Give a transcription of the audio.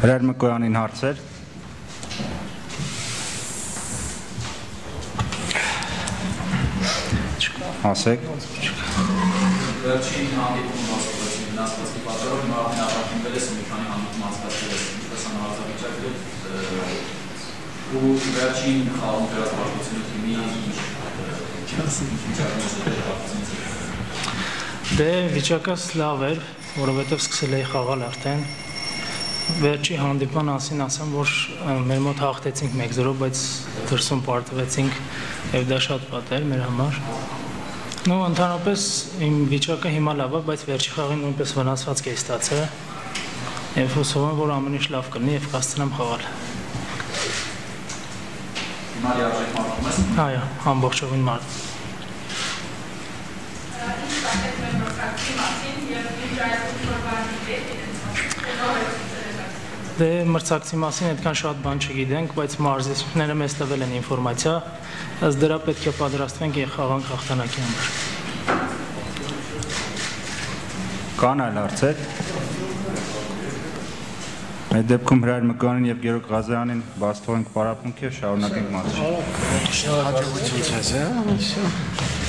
Hrayr Mkoyanին հարցեր։ Ասեք։ Վերջին հանդիպումը մասնակցեցին վնասվածքի պատճառով մարմին առաջինվել է մի քանի հանդիպում անցկացրել տնտեսանարարվիճակը ու վերջին խաղում դրած պաշտպանությունը թիմի Դե վիճակս լավ էր, որովհետև սկսել էի խաղալ արդեն։ Վերջի հանդիպման մասին ասեմ, որ մեր մոտ հաղթեցինք 1-0, բայց դրսում պարտվեցինք եւ դա շատ վատ էր մեր համար։ Ну, ընդհանրապես իմ վիճակը հիմա լավ է, բայց վերջի խաղին նույնպես վնասվածք էի ստացել։ Եվ հուսով եմ, որ ամեն ինչ լավ կլինի եւ կհասցնեմ խաղալ։ Հիմա լիարժեք մարտում ես։ Այո, ամբողջովին մարդ։ Դե մրցակցի մասին այդքան շատ բան չգիտենք, բայց մարզիչները մեզ տվել են ինֆորմացիա, ըստ դրա պետք է պատրաստվենք եւ խաղանք հաղթանակի համար։ Կան այլ հարցեր։ Այդ դեպքում Hrayr Mkoyanին եւ Գերո Ղազարյանին բաց թողենք պարապմունքի եւ շարունակենք մատչը։ Հաջողություն ցես, հա։